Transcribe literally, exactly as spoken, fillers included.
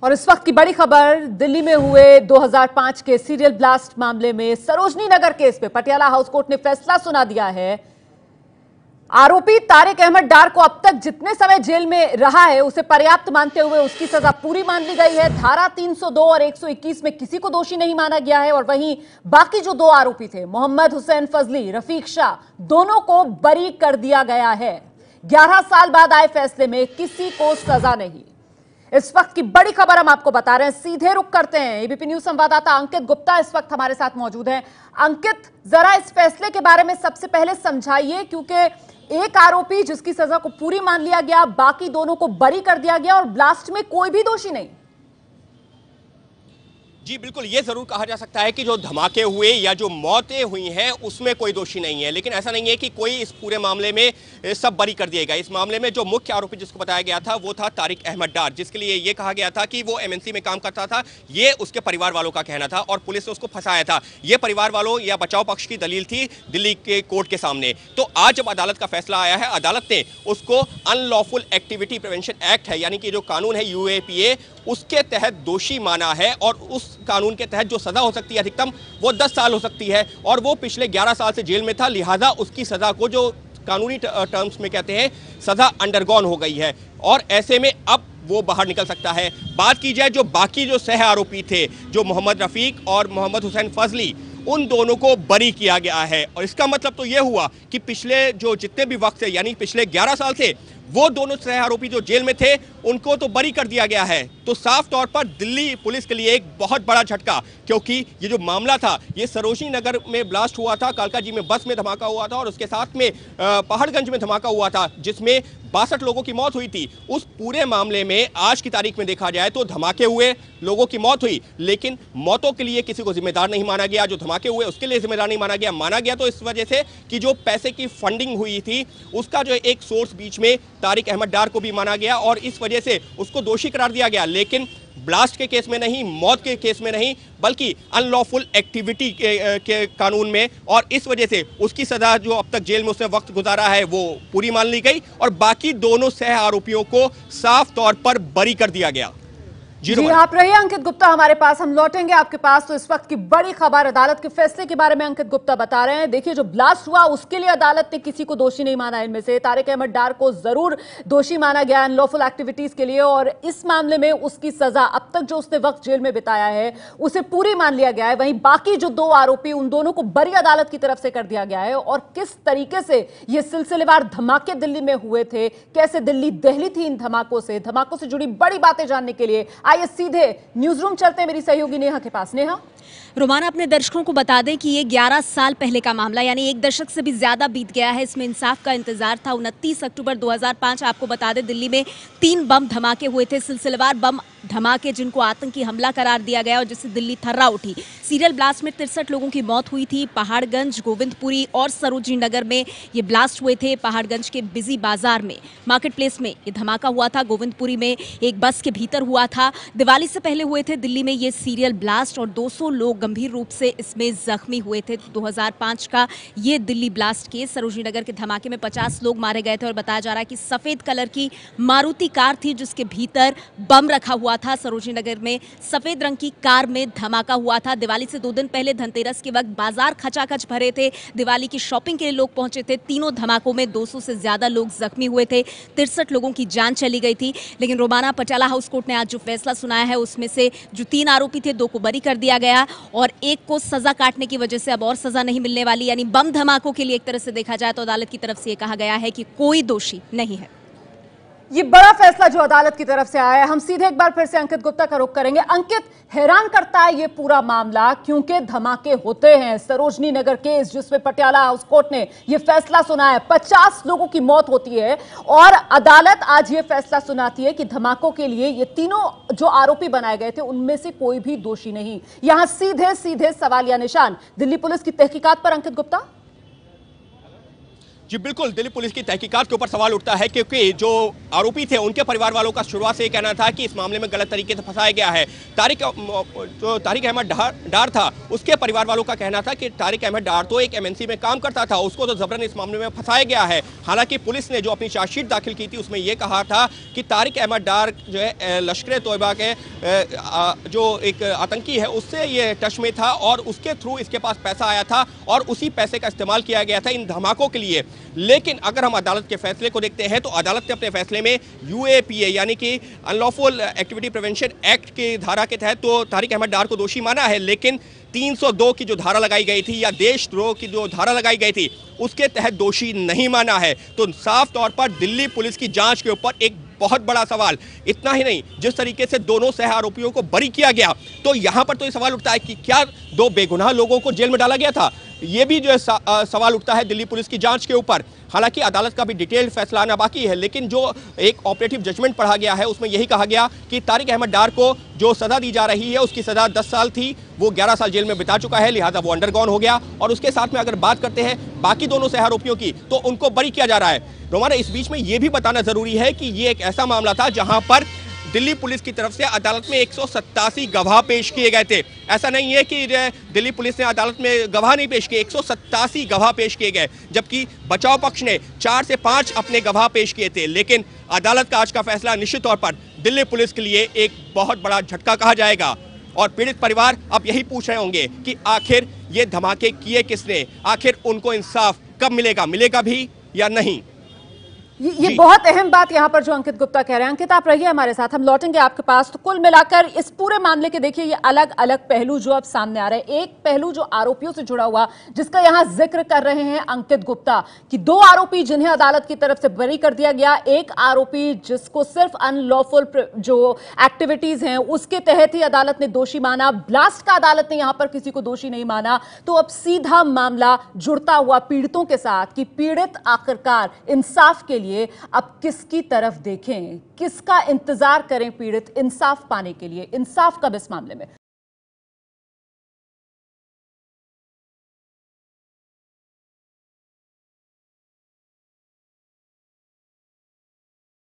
और इस वक्त की बड़ी खबर दिल्ली में हुए दो हज़ार पाँच के सीरियल ब्लास्ट मामले में सरोजनी नगर केस में पटियाला हाउस कोर्ट ने फैसला सुना दिया है। आरोपी तारिक अहमद डार को अब तक जितने समय जेल में रहा है उसे पर्याप्त मानते हुए उसकी सजा पूरी मान ली गई है। धारा तीन सौ दो और एक सौ इक्कीस में किसी को दोषी नहीं माना गया है और वहीं बाकी जो दो आरोपी थे मोहम्मद हुसैन फजली, रफीक शाह, दोनों को बरी कर दिया गया है। ग्यारह साल बाद आए फैसले में किसी को सजा नहीं। इस वक्त की बड़ी खबर हम आपको बता रहे हैं, सीधे रुख करते हैं। एबीपी न्यूज संवाददाता अंकित गुप्ता इस वक्त हमारे साथ मौजूद हैं। अंकित, जरा इस फैसले के बारे में सबसे पहले समझाइए, क्योंकि एक आरोपी जिसकी सजा को पूरी मान लिया गया, बाकी दोनों को बरी कर दिया गया और ब्लास्ट में कोई भी दोषी नहीं। जी बिल्कुल, ये जरूर कहा जा सकता है कि जो धमाके हुए या जो मौतें हुई हैं उसमें कोई दोषी नहीं है, लेकिन ऐसा नहीं है कि कोई इस पूरे मामले में सब बरी कर दिए गए। इस मामले में जो मुख्य आरोपी जिसको बताया गया था वो था तारिक अहमद डार, जिसके लिए ये कहा गया था कि वो एमएनसी में काम करता था। ये उसके परिवार वालों का कहना था और पुलिस ने उसको फंसाया था। ये परिवार वालों या बचाव पक्ष की दलील थी दिल्ली के कोर्ट के सामने। तो आज जब अदालत का फैसला आया है, अदालत ने उसको अनलॉफुल एक्टिविटी प्रिवेंशन एक्ट है, यानी कि जो कानून है यूएपीए, उसके तहत दोषी माना है और उस कानून के तहत जो सजा हो सकती है अधिकतम वो दस साल हो सकती है और वो पिछले ग्यारह साल से जेल में था। लिहाजा उसकी सजा को जो कानूनी टर्म्स में कहते हैं सजा अंडरगॉन हो गई है और ऐसे में अब वो बाहर निकल सकता है। बात की जाए जो बाकी जो सह आरोपी थे, जो मोहम्मद रफीक और मोहम्मद हुसैन फजली, उन दोनों को बरी किया गया है और इसका मतलब तो ये हुआ कि पिछले जो जितने भी वक्त से यानी पिछले ग्यारह साल से वो दोनों सह आरोपी जो जेल में थे उनको तो बरी कर दिया गया है। तो साफ तौर पर दिल्ली पुलिस के लिए एक बहुत बड़ा झटका, क्योंकि ये जो मामला था ये सरोजनी नगर में ब्लास्ट हुआ था, कालका जी में बस में धमाका हुआ था और उसके साथ में पहाड़गंज में धमाका हुआ था जिसमें बासठ लोगों की मौत हुई थी। उस पूरे मामले में आज की तारीख में देखा जाए तो धमाके हुए, लोगों की मौत हुई, लेकिन मौतों के लिए किसी को जिम्मेदार नहीं माना गया। जो धमाके हुए उसके लिए जिम्मेदार नहीं माना गया। माना गया तो इस वजह से कि जो पैसे की फंडिंग हुई थी उसका जो एक सोर्स बीच में तारिक अहमद डार को भी माना गया और इस वजह से उसको दोषी करार दिया गया, लेकिन ब्लास्ट के केस में नहीं, मौत के केस में नहीं, बल्कि अनलॉफुल एक्टिविटी के, के कानून में। और इस वजह से उसकी सजा जो अब तक जेल में उसने वक्त गुजारा है वो पूरी मान ली गई और बाकी दोनों सह आरोपियों को साफ तौर पर बरी कर दिया गया। जी, जी आप रहिए अंकित गुप्ता हमारे पास, हम लौटेंगे आपके पास। तो इस वक्त की बड़ी खबर अदालत के फैसले के बारे में अंकित गुप्ता बता रहे हैं। देखिए, जो ब्लास्ट हुआ उसके लिए अदालत ने किसी को दोषी नहीं माना। इनमें से तारिक अहमद डार को जरूर दोषी माना गया अनलॉफुल एक्टिविटीज के लिए और इस मामले में उसकी सजा अब तक जो उसने वक्त जेल में बिताया है उसे पूरी मान लिया गया है। वहीं बाकी जो दो आरोपी, उन दोनों को बरी अदालत की तरफ से कर दिया गया है। और किस तरीके से ये सिलसिलेवार धमाके दिल्ली में हुए थे, कैसे दिल्ली दहली थी इन धमाकों से, धमाकों से जुड़ी बड़ी बातें जानने के लिए आइए सीधे न्यूज रूम चलते हैं मेरी सहयोगी नेहा के पास। नेहा, रोमाना अपने दर्शकों को बता दें कि ये ग्यारह साल पहले का मामला, यानी एक दशक से भी ज्यादा बीत गया है। इसमें इंसाफ का इंतजार था। उनतीस अक्टूबर दो हज़ार पाँच आपको बता दें दिल्ली में तीन बम धमाके हुए थे, सिलसिलेवार बम धमाके जिनको आतंकी हमला करार दिया गया और जिससे दिल्ली थर्रा उठी। सीरियल ब्लास्ट में तिरसठ लोगों की मौत हुई थी। पहाड़गंज, गोविंदपुरी और सरोजनी नगर में ये ब्लास्ट हुए थे। पहाड़गंज के बिजी बाजार में, मार्केट प्लेस में ये धमाका हुआ था। गोविंदपुरी में एक बस के भीतर हुआ था। दिवाली से पहले हुए थे दिल्ली में ये सीरियल ब्लास्ट और दो सौ लोग गंभीर रूप से इसमें जख्मी हुए थे। दो हज़ार पाँच का ये दिल्ली ब्लास्ट केस। सरोजनी नगर के धमाके में पचास लोग मारे गए थे और बताया जा रहा है कि सफेद कलर की मारुति कार थी जिसके भीतर बम रखा हुआ था। सरोजनी नगर में सफेद रंग की कार में धमाका हुआ था। दिवाली से दो दिन पहले धनतेरस के वक्त बाजार खचाखच भरे थे। दिवाली की शॉपिंग के लिए लोग पहुंचे थे। तीनों धमाकों में दो सौ से ज्यादा लोग जख्मी हुए थे। तिरसठ लोगों की जान चली गई थी। लेकिन रोमाना, पटियाला हाउस कोर्ट ने आज जो फैसला सुनाया है उसमें से जो तीन आरोपी थे दो को बरी कर दिया गया और एक को सजा काटने की वजह से अब और सजा नहीं मिलने वाली। यानी बम धमाकों के लिए एक तरह से देखा जाए तो अदालत की तरफ से यह कहा गया है कि कोई दोषी नहीं है। ये बड़ा फैसला जो अदालत की तरफ से आया है। हम सीधे एक बार फिर से अंकित गुप्ता का रुख करेंगे। अंकित, हैरान करता है ये पूरा मामला क्योंकि धमाके होते हैं। सरोजनी नगर केस जिसमें पटियाला हाउस कोर्ट ने ये फैसला सुना है, पचास लोगों की मौत होती है और अदालत आज ये फैसला सुनाती है कि धमाकों के लिए ये तीनों जो आरोपी बनाए गए थे उनमें से कोई भी दोषी नहीं। यहां सीधे सीधे सवालिया निशान दिल्ली पुलिस की तहकीकात पर। अंकित गुप्ता, जी बिल्कुल, दिल्ली पुलिस की तहकीकात के ऊपर सवाल उठता है क्योंकि जो आरोपी थे उनके परिवार वालों का शुरुआत से ये कहना था कि इस मामले में गलत तरीके से फंसाया गया है। तारिक जो तारिक अहमद डार, डार था, उसके परिवार वालों का कहना था कि तारिक अहमद डार तो एक एमएनसी में काम करता था, उसको तो जबरन इस मामले में फंसाया गया है। हालांकि पुलिस ने जो अपनी चार्जशीट दाखिल की थी उसमें यह कहा था कि तारिक अहमद डार जो है लश्कर तोयबा के जो एक आतंकी है उससे ये टच में था और उसके थ्रू इसके पास पैसा आया था और उसी पैसे का इस्तेमाल किया गया था इन धमाकों के लिए। लेकिन अगर हम अदालत के फैसले को देखते हैं तो अदालत ने अपने फैसले में यूएपीए यानी कि अनलॉफुल एक्टिविटी प्रिवेंशन एक्ट की धारा के तहत तो तारिक अहमद डार को दोषी माना है, लेकिन तीन सौ दो की जो धारा लगाई गई थी या देशद्रोह की जो धारा लगाई गई थी उसके तहत दोषी नहीं माना है। तो साफ तौर पर दिल्ली पुलिस की जांच के ऊपर एक बहुत बड़ा सवाल। इतना ही नहीं, जिस तरीके से दोनों सह आरोपियों को बरी किया गया तो यहां पर तो ये सवाल उठता है कि क्या दो बेगुनाह लोगों को जेल में डाला गया था, ये भी जो है सवाल उठता है दिल्ली पुलिस की जांच के ऊपर। हालांकि अदालत का भी डिटेल्ड फैसला आना बाकी है, लेकिन जो एक ऑपरेटिव जजमेंट पढ़ा गया है उसमें यही कहा गया कि तारिक अहमद डार को जो सजा दी जा रही है उसकी सजा दस साल थी, वो ग्यारह साल जेल में बिता चुका है, लिहाजा वो अंडरगॉन हो गया। और उसके साथ में अगर बात करते हैं बाकी दोनों सह आरोपियों की तो उनको बरी किया जा रहा है। रोमाना, इस बीच में यह भी बताना जरूरी है कि ये एक ऐसा मामला था जहां पर दिल्ली पुलिस की तरफ से अदालत में एक सौ सत्तासी गवाह पेश किए गए थे। ऐसा नहीं है कि दिल्ली पुलिस ने अदालत में गवाह नहीं पेश किए, एक सौ सत्तासी गवाह पेश किए गए, जबकि बचाव पक्ष ने चार से पांच अपने गवाह पेश किए थे। लेकिन अदालत का आज का फैसला निश्चित तौर पर दिल्ली पुलिस के लिए एक बहुत बड़ा झटका कहा जाएगा और पीड़ित परिवार अब यही पूछ रहे होंगे कि आखिर ये धमाके किए किसने, आखिर उनको इंसाफ कब मिलेगा, मिलेगा भी या नहीं। ये, ये बहुत अहम बात यहां पर जो अंकित गुप्ता कह रहे हैं। अंकित, आप रहिए हमारे साथ, हम लौटेंगे आपके पास। तो कुल मिलाकर इस पूरे मामले के देखिए ये अलग अलग पहलू जो अब सामने आ रहे हैं। एक पहलू जो आरोपियों से जुड़ा हुआ जिसका यहां जिक्र कर रहे हैं अंकित गुप्ता कि दो आरोपी जिन्हें अदालत की तरफ से बरी कर दिया गया, एक आरोपी जिसको सिर्फ अनलॉफुल जो एक्टिविटीज हैं उसके तहत ही अदालत ने दोषी माना, ब्लास्ट का अदालत ने यहां पर किसी को दोषी नहीं माना। तो अब सीधा मामला जुड़ता हुआ पीड़ितों के साथ कि पीड़ित आखिरकार इंसाफ के लिए अब किसकी तरफ देखें, किसका इंतजार करें पीड़ित इंसाफ पाने के लिए। इंसाफ कब इस मामले में?